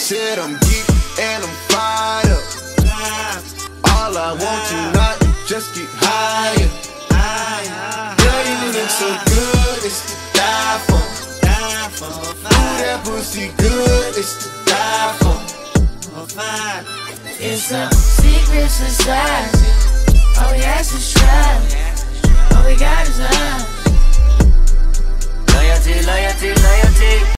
said I'm geek and I'm fired up. All I want tonight is just get higher. Girl, you look so good, it's to die for. Ooh, that pussy good, it's to die for. It's a secret society. All we ask is try. All we got is love. Loyalty, loyalty, loyalty.